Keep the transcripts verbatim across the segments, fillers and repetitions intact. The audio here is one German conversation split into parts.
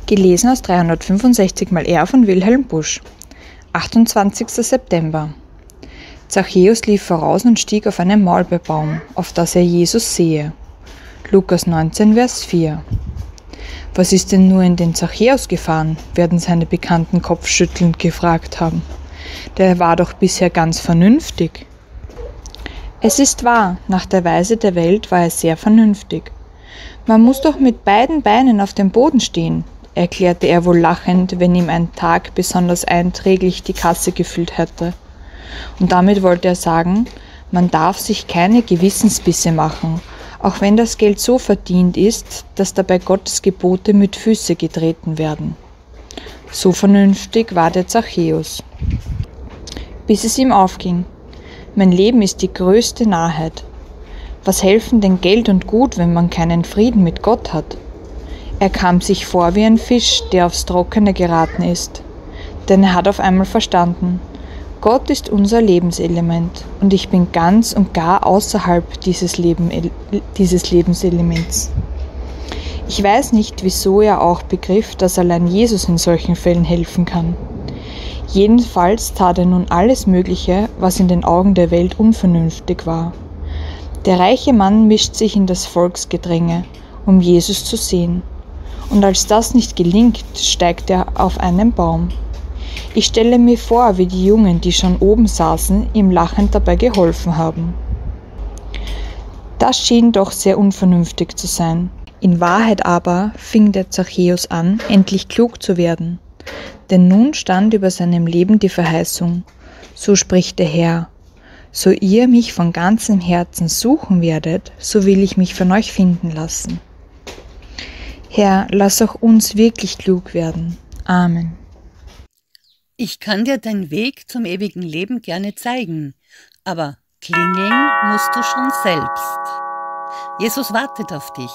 Gelesen aus dreihundertfünfundsechzig mal R von Wilhelm Busch. achtundzwanzigster September. Zachäus lief voraus und stieg auf einen Maulbeerbaum, auf das er Jesus sehe. Lukas neunzehn, Vers vier. Was ist denn nur in den Zachäus gefahren, werden seine Bekannten kopfschüttelnd gefragt haben. Der war doch bisher ganz vernünftig. Es ist wahr, nach der Weise der Welt war er sehr vernünftig. Man muss doch mit beiden Beinen auf dem Boden stehen, erklärte er wohl lachend, wenn ihm ein Tag besonders einträglich die Kasse gefüllt hätte. Und damit wollte er sagen, man darf sich keine Gewissensbisse machen, auch wenn das Geld so verdient ist, dass dabei Gottes Gebote mit Füße getreten werden. So vernünftig war der Zachäus. Bis es ihm aufging. Mein Leben ist die größte Narrheit. Was helfen denn Geld und Gut, wenn man keinen Frieden mit Gott hat? Er kam sich vor wie ein Fisch, der aufs Trockene geraten ist. Denn er hat auf einmal verstanden, Gott ist unser Lebenselement und ich bin ganz und gar außerhalb dieses, Leben, dieses Lebenselements. Ich weiß nicht, wieso er auch begriff, dass allein Jesus in solchen Fällen helfen kann. Jedenfalls tat er nun alles Mögliche, was in den Augen der Welt unvernünftig war. Der reiche Mann mischt sich in das Volksgedränge, um Jesus zu sehen. Und als das nicht gelingt, steigt er auf einen Baum. Ich stelle mir vor, wie die Jungen, die schon oben saßen, ihm lachend dabei geholfen haben. Das schien doch sehr unvernünftig zu sein. In Wahrheit aber fing der Zachäus an, endlich klug zu werden. Denn nun stand über seinem Leben die Verheißung, so spricht der Herr, so ihr mich von ganzem Herzen suchen werdet, so will ich mich von euch finden lassen. Herr, lass auch uns wirklich klug werden. Amen. Ich kann dir den Weg zum ewigen Leben gerne zeigen, aber klingeln musst du schon selbst. Jesus wartet auf dich.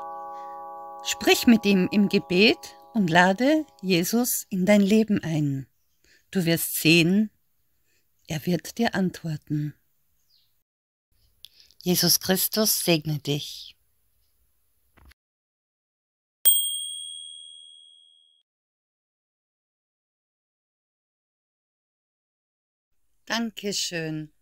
Sprich mit ihm im Gebet und lade Jesus in dein Leben ein. Du wirst sehen, er wird dir antworten. Jesus Christus segne dich. Dankeschön.